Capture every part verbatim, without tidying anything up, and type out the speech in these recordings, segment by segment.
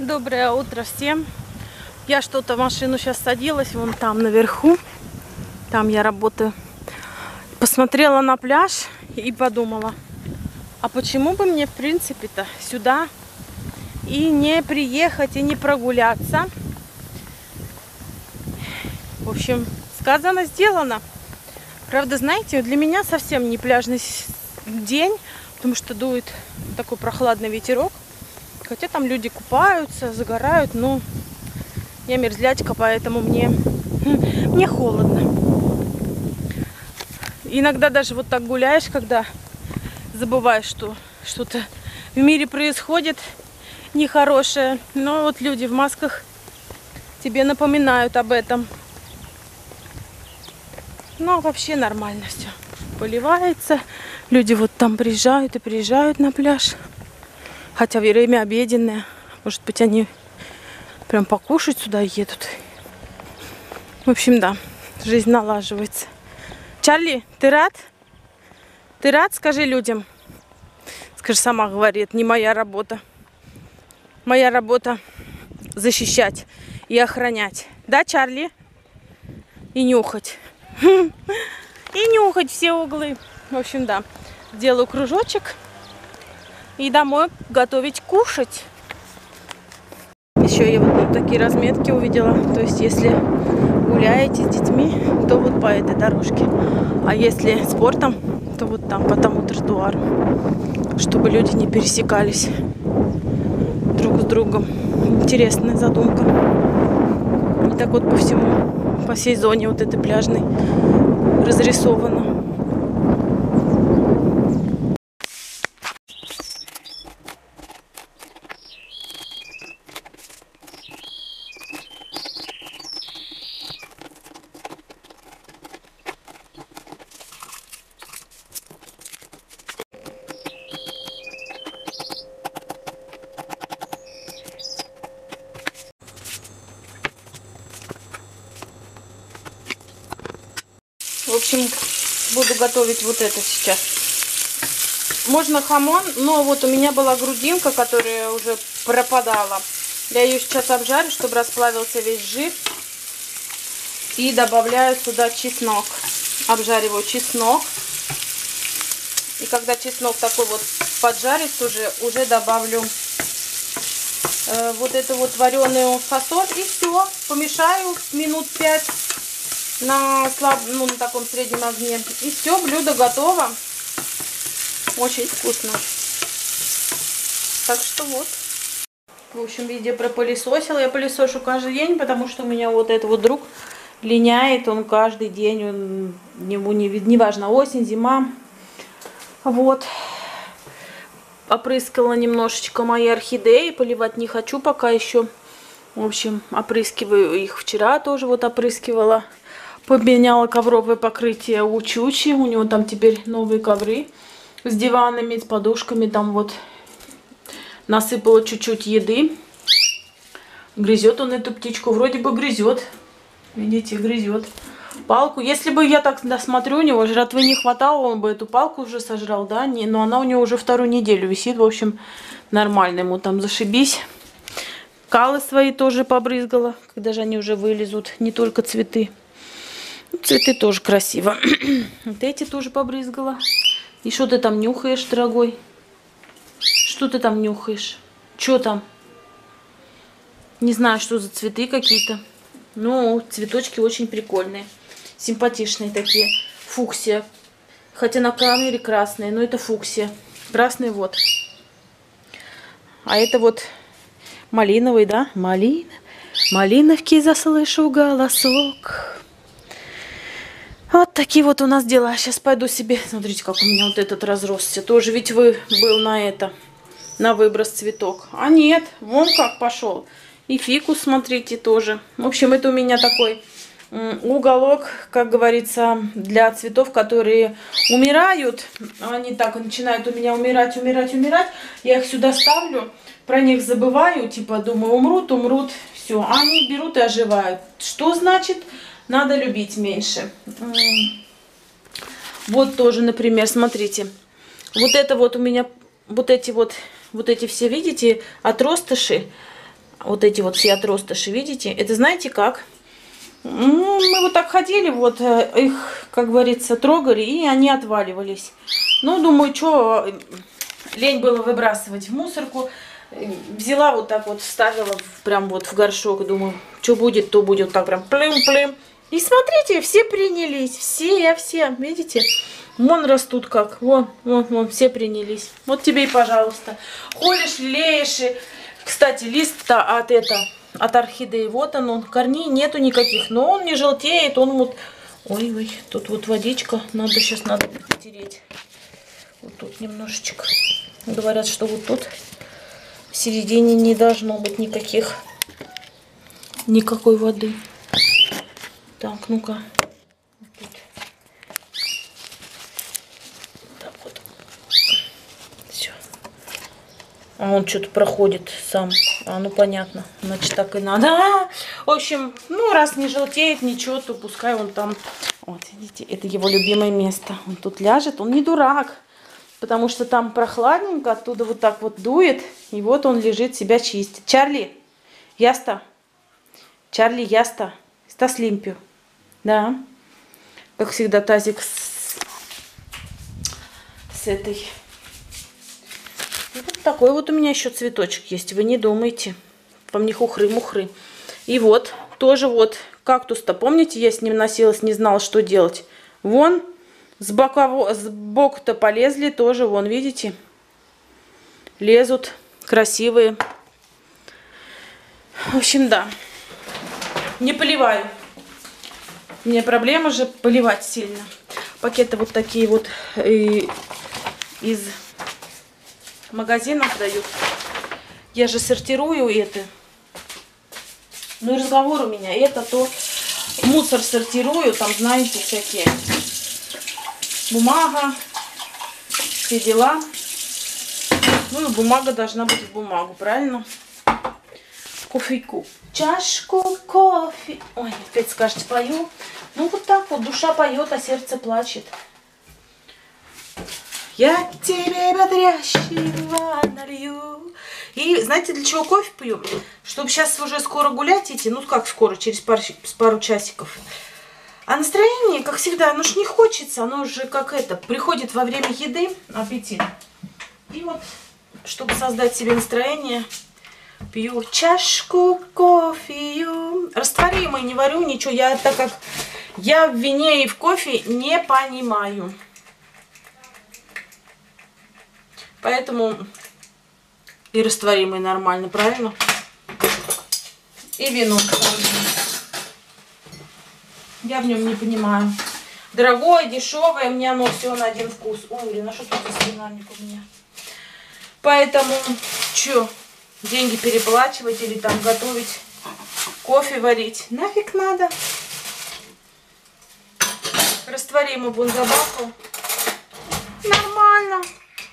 Доброе утро всем. Я что-то в машину сейчас садилась, вон там наверху. Там я работаю. Посмотрела на пляж и подумала, а почему бы мне в принципе-то сюда и не приехать, и не прогуляться. В общем, сказано, сделано. Правда, знаете, для меня совсем не пляжный день, потому что дует такой прохладный ветерок. Хотя там люди купаются, загорают, но я мерзлячка, поэтому мне, мне холодно. Иногда даже вот так гуляешь, когда забываешь, что что-то в мире происходит нехорошее. Но вот люди в масках тебе напоминают об этом. Но вообще нормально все. Поливается. Люди вот там приезжают и приезжают на пляж. Хотя время обеденное. Может быть, они прям покушать сюда едут. В общем, да. Жизнь налаживается. Чарли, ты рад? Ты рад? Скажи людям. Скажи, сама говорит, не моя работа. Моя работа защищать и охранять. Да, Чарли? И нюхать. И нюхать все углы. В общем, да. Делаю кружочек. И домой готовить кушать. Еще я вот такие разметки увидела. То есть, если гуляете с детьми, то вот по этой дорожке. А если спортом, то вот там, по тому тротуару. Чтобы люди не пересекались друг с другом. Интересная задумка. И так вот по всему, по всей зоне вот этой пляжной разрисовано. В общем, буду готовить вот это сейчас. Можно хамон, но вот у меня была грудинка, которая уже пропадала. Я ее сейчас обжарю, чтобы расплавился весь жир. И добавляю сюда чеснок. Обжариваю чеснок. И когда чеснок такой вот поджарится уже, уже добавлю э, вот эту вот вареную фасоль. И все, помешаю минут пять. На, слаб... ну, на таком среднем огне. И все, блюдо готово. Очень вкусно. Так что вот. В общем, везде пропылесосила. Я пылесошу каждый день, потому что у меня вот этот вот друг линяет. Он каждый день, он, ему не, не важно, осень, зима. Вот. Опрыскала немножечко мои орхидеи. Поливать не хочу пока еще. В общем, опрыскиваю их. Вчера тоже вот опрыскивала. Поменяла ковровое покрытие у Чучи. У него там теперь новые ковры с диванами, с подушками. Там вот насыпала чуть-чуть еды. Грызет он эту птичку. Вроде бы грызет. Видите, грызет. Палку. Если бы я так досмотрю, у него жратвы не хватало, он бы эту палку уже сожрал, да? Не, но она у него уже вторую неделю висит. В общем, нормально ему там зашибись. Калы свои тоже побрызгала, когда же они уже вылезут. Не только цветы. Цветы тоже красиво. Вот эти тоже побрызгала. И что ты там нюхаешь, дорогой? Что ты там нюхаешь? Что там? Не знаю, что за цветы какие-то. Ну, цветочки очень прикольные. Симпатичные такие. Фуксия. Хотя на камере красные, но это фуксия. Красный вот. А это вот малиновый, да? Малина. Малиновки заслышу голосок. Вот такие вот у нас дела. Сейчас пойду себе. Смотрите, как у меня вот этот разросся. Тоже ведь вы был на это, на выброс цветок. А нет, вон как пошел. И фикус, смотрите, тоже. В общем, это у меня такой уголок, как говорится, для цветов, которые умирают. Они так начинают у меня умирать, умирать, умирать. Я их сюда ставлю, про них забываю. Типа, думаю, умрут, умрут. Все, а они берут и оживают. Что значит? Надо любить меньше. Вот тоже, например, смотрите. Вот это вот у меня, вот эти вот, вот эти все, видите, отростыши. Вот эти вот все отростыши, видите? Это знаете как? Мы вот так ходили, вот их, как говорится, трогали, и они отваливались. Ну, думаю, что лень было выбрасывать в мусорку. Взяла вот так вот, вставила прям вот в горшок. Думаю, что будет, то будет. Так прям плым-плым. И смотрите, все принялись. Все, все, видите? Вон растут как. Вон, вон, вон, все принялись. Вот тебе и пожалуйста. Холишь, леешь. Кстати, лист-то от это, от орхидеи. Вот он, он. Корней нету никаких. Но он не желтеет. Он вот... Ой-ой, тут вот водичка. Надо сейчас, надо потереть. Вот тут немножечко. Говорят, что вот тут в середине не должно быть никаких, никакой воды. Так, ну-ка. Вот так вот. Все. А он что-то проходит сам. А, ну понятно. Значит, так и надо. А, в общем, ну раз не желтеет ничего, то пускай он там. Вот, видите, это его любимое место. Он тут ляжет, он не дурак. Потому что там прохладненько, оттуда вот так вот дует. И вот он лежит, себя чистит. Чарли, яста. Чарли, яста. Стас лимпио. Да. Как всегда, тазик с, с этой. И вот такой вот у меня еще цветочек есть. Вы не думайте. По мне хухры-мухры. И вот, тоже вот кактус-то. Помните, я с ним носилась, не знала, что делать. Вон. С бока, с боку-то полезли тоже, вон, видите? Лезут, красивые. В общем, да. Не поливаю. У меня проблема же поливать сильно. Пакеты вот такие вот и, из магазинов дают. Я же сортирую это. Ну и разговор у меня. Это то мусор сортирую, там, знаете, всякие... Бумага, все дела. Ну и бумага должна быть в бумагу, правильно? Кофейку. Чашку кофе. Ой, опять скажете, пою. Ну вот так вот, душа поет, а сердце плачет. Я тебе бодрящего налью. И знаете, для чего кофе пью? Чтобы сейчас уже скоро гулять идти. Ну как скоро, через пару, пару часиков. А настроение, как всегда, оно ж не хочется, оно же как это, приходит во время еды, аппетит. И вот, чтобы создать себе настроение, пью чашку кофею. Растворимый не варю ничего, я так как я в вине и в кофе не понимаю. Поэтому и растворимый нормально, правильно? И вино. Я в нем не понимаю. Дорогое, дешевое, у меня оно все на один вкус. Ой, блин, а что тут за свинарник у меня? Поэтому, что, деньги переплачивать или там готовить, кофе варить? Нафиг надо. Растворимый бунзабаку. Нормально.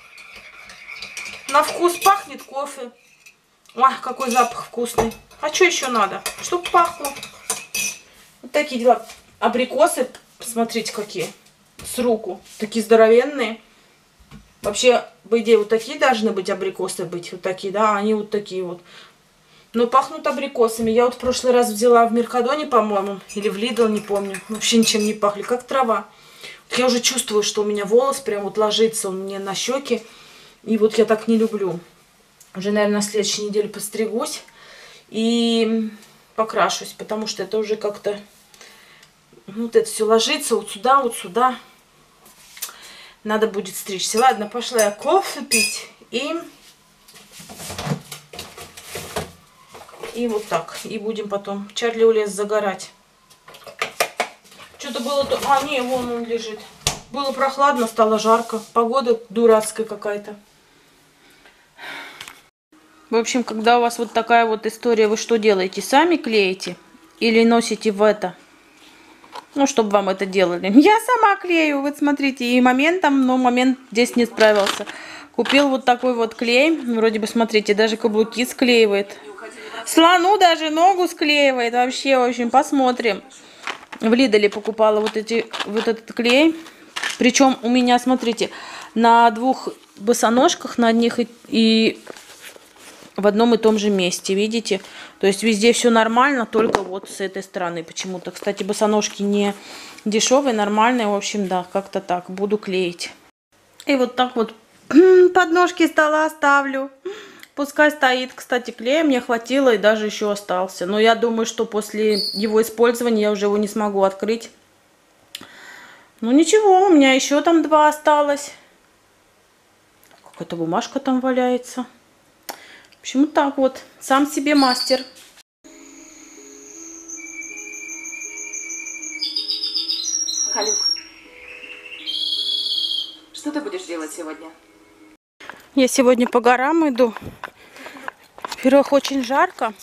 На вкус пахнет кофе. Ой, какой запах вкусный. А что еще надо? Чтоб пахло. Вот такие дела. Абрикосы, смотрите, какие. С руку. Такие здоровенные. Вообще, по идее, вот такие должны быть абрикосы быть. Вот такие, да, они вот такие вот. Но пахнут абрикосами. Я вот в прошлый раз взяла в Меркадоне, по-моему, или в Lidl, не помню. Вообще ничем не пахли, как трава. Вот я уже чувствую, что у меня волос прям вот ложится он мне на щеки. И вот я так не люблю. Уже, наверное, на следующей неделе постригусь. И покрашусь, потому что это уже как-то... Вот это все ложится вот сюда, вот сюда. Надо будет стричься. Ладно, пошла я кофе пить. И... И вот так. И будем потом. Чарли улез загорать. Что-то было... то, А, не, вон он лежит. Было прохладно, стало жарко. Погода дурацкая какая-то. В общем, когда у вас вот такая вот история, вы что делаете? Сами клеите? Или носите в это? Ну, чтобы вам это делали. Я сама клею, вот смотрите. И моментом, но момент здесь не справился. Купил вот такой вот клей. Вроде бы, смотрите, даже каблуки склеивает. Слону даже ногу склеивает. Вообще, в общем, посмотрим. В Лиделе покупала вот, эти, вот этот клей. Причем у меня, смотрите, на двух босоножках, на одних и, и в одном и том же месте, видите? То есть везде все нормально, только вот с этой стороны почему-то. Кстати, босоножки не дешевые, нормальные, в общем, да, как-то так. Буду клеить. И вот так вот подножки стола ставлю. Пускай стоит. Кстати, клея мне хватило и даже еще остался. Но я думаю, что после его использования я уже его не смогу открыть. Ну ничего, у меня еще там два осталось. Какая-то бумажка там валяется. В общем, так вот. Сам себе мастер. Халюк, что ты будешь делать сегодня? Я сегодня по горам иду. Во-первых, очень жарко.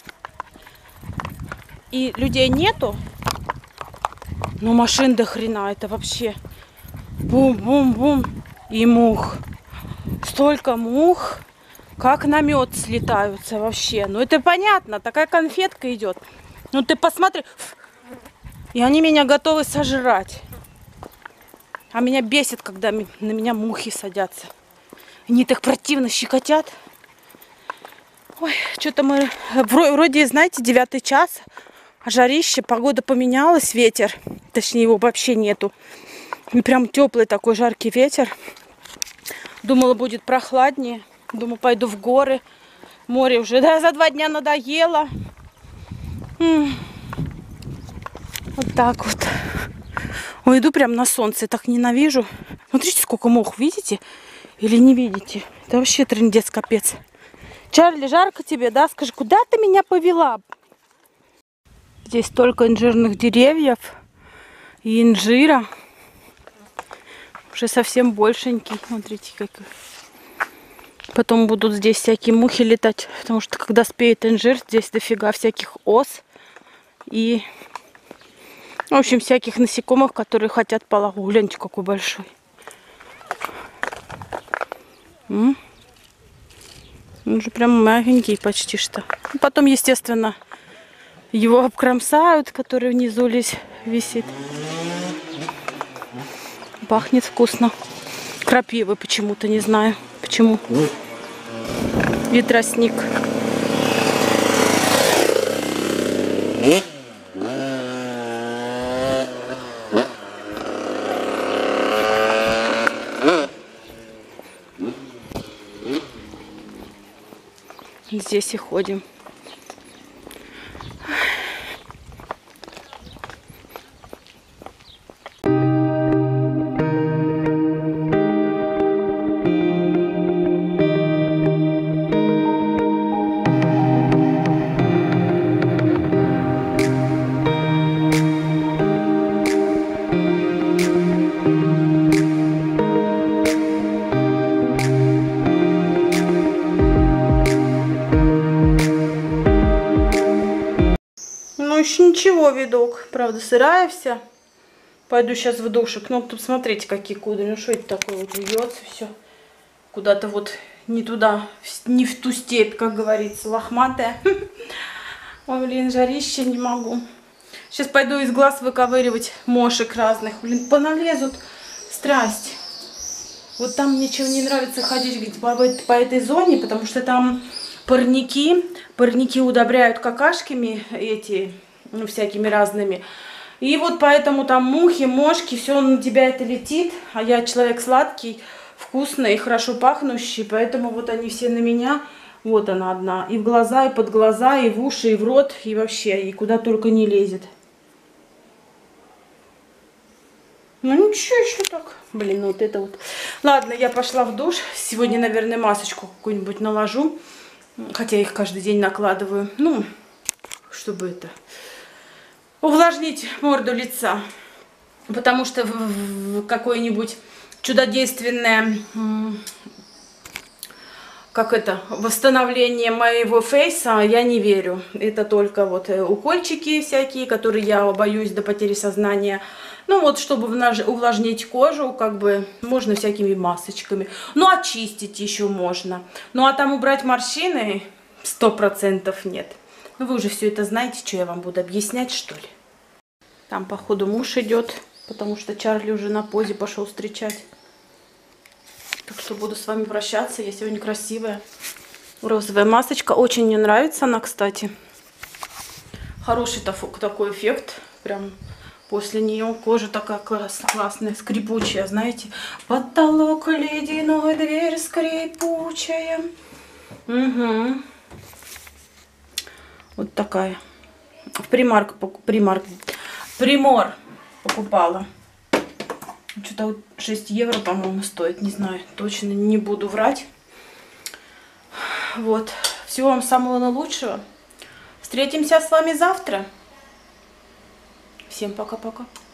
И людей нету. Но машин до хрена. Это вообще бум-бум-бум. И мух. Столько мух. Как на мед слетаются вообще. Ну это понятно. Такая конфетка идет. Ну ты посмотри. И они меня готовы сожрать. А меня бесит, когда на меня мухи садятся. Они так противно щекотят. Ой, что-то мы... Вроде, знаете, девятый час. А жарище, погода поменялась, ветер. Точнее, его вообще нету. И прям теплый такой жаркий ветер. Думала, будет прохладнее. Думаю, пойду в горы. Море уже, да, за два дня надоело. М-м. Вот так вот. Ой, иду прям на солнце. Так ненавижу. Смотрите, сколько мох, видите? Или не видите? Это вообще трындец, капец. Чарли, жарко тебе, да? Скажи, куда ты меня повела? Здесь столько инжирных деревьев и инжира. Уже совсем большенький. Смотрите, как. Потом будут здесь всякие мухи летать. Потому что когда спеет инжир, здесь дофига всяких ос. И, в общем, всяких насекомых, которые хотят полову. Гляньте, какой большой. М? Он же прям мягенький почти что. Потом, естественно, его обкромсают, который внизу здесь висит. Пахнет вкусно. Крапивы почему-то, не знаю почему. И тростник. Здесь и ходим. Еще ничего, видок. Правда, сырая вся. Пойду сейчас в душик. Ну, тут смотрите, какие кудри. Ну, что это такое? Вот вьется все. Куда-то вот не туда, не в ту степь, как говорится, лохматая. Ой, блин, жарище, не могу. Сейчас пойду из глаз выковыривать мошек разных. Блин, поналезут. Страсть. Вот там мне чего не нравится ходить по, по этой зоне, потому что там парники. Парники удобряют какашками эти... Ну, всякими разными. И вот поэтому там мухи, мошки, все на тебя это летит. А я человек сладкий, вкусный и хорошо пахнущий. Поэтому вот они все на меня. Вот она одна. И в глаза, и под глаза, и в уши, и в рот. И вообще, и куда только не лезет. Ну ничего, еще так. Блин, ну вот это вот. Ладно, я пошла в душ. Сегодня, наверное, масочку какую-нибудь наложу. Хотя я их каждый день накладываю. Ну, чтобы это... увлажнить морду лица, потому что в какое-нибудь чудодейственное, как это, восстановление моего фейса я не верю. Это только вот укольчики всякие, которые я боюсь до потери сознания. Ну вот, чтобы увлажнить кожу, как бы, можно всякими масочками. Ну, очистить еще можно. Ну, а там убрать морщины сто процентов нет. Ну, вы уже все это знаете, что я вам буду объяснять, что ли. Там, походу, муж идет, потому что Чарли уже на позе пошел встречать. Так что буду с вами прощаться. Я сегодня красивая. Розовая масочка. Очень мне нравится она, кстати. Хороший такой эффект. Прям после нее кожа такая класс, классная, скрипучая, знаете. Потолок ледяной, дверь скрипучая. Угу. Вот такая. В примарк, примарк, примор покупала. Что-то шесть евро, по-моему, стоит. Не знаю, точно не буду врать. Вот. Всего вам самого наилучшего. Встретимся с вами завтра. Всем пока-пока.